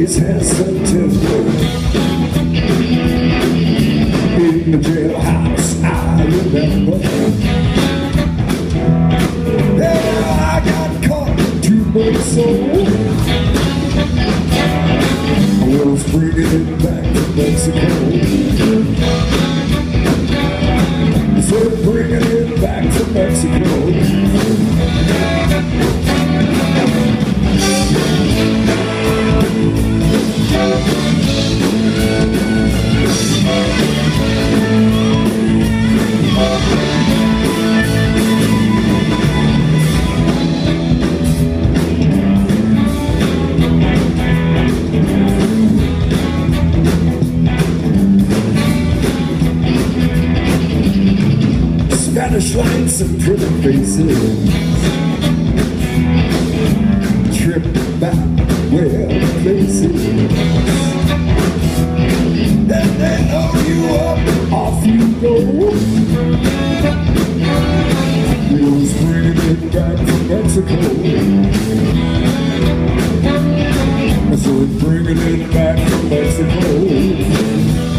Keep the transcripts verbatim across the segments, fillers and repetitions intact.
his hands September. In the jailhouse, I remember. Yeah, I got caught two months old. I was bringing it back to Mexico. I said bringing it back to Mexico. Spanish lights and pretty faces, trip back where the places. Then they load you up, off you go. Wheels bringing it back from Mexico. I said bringing it back from Mexico.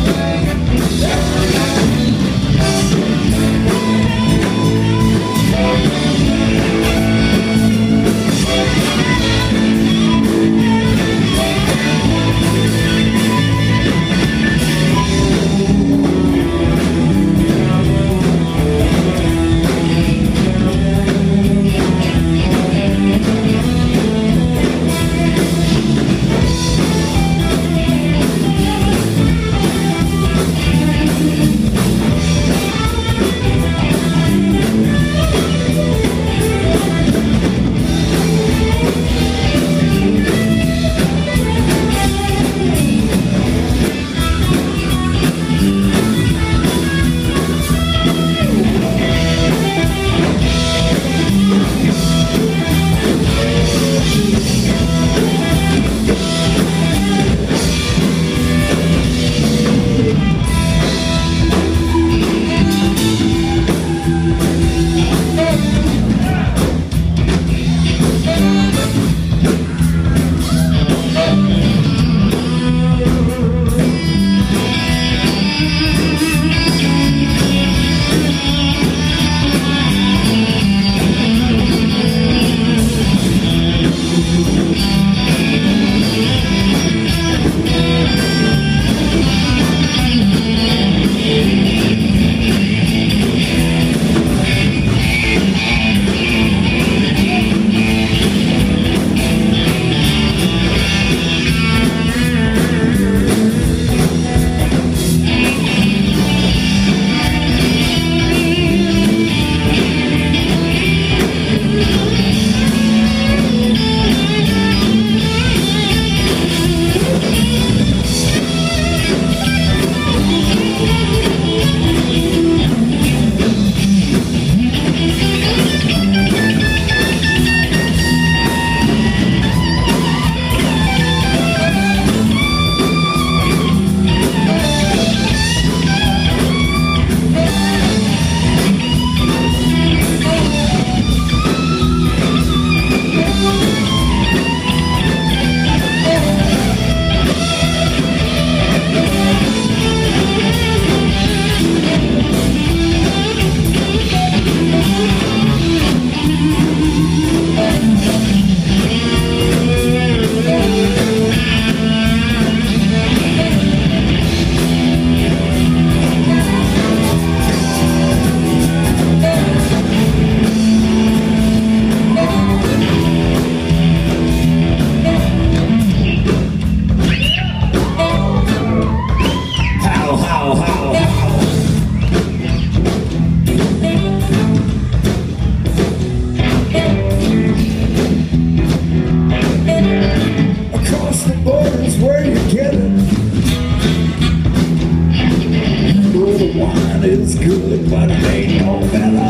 It's good, but it ain't no better.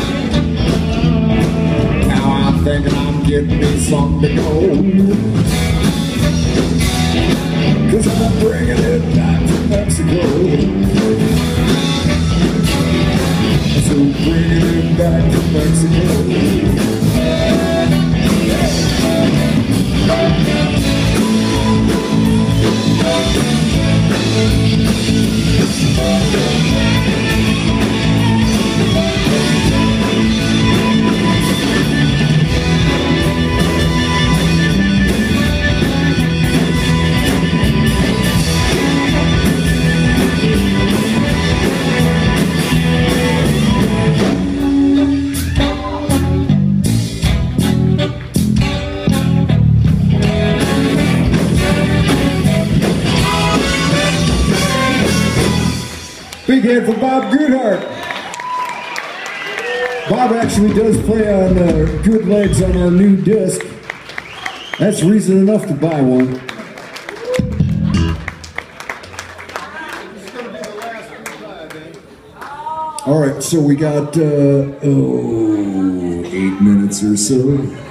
Now I'm thinking I'm getting me something to go, 'cause I'm bringing it back from Mexico. So bringing it back from Mexico. again for Bob Goodhart. Bob actually does play on uh, good legs on our new disc. That's reason enough to buy one. All right, so we got uh, oh, eight minutes or so.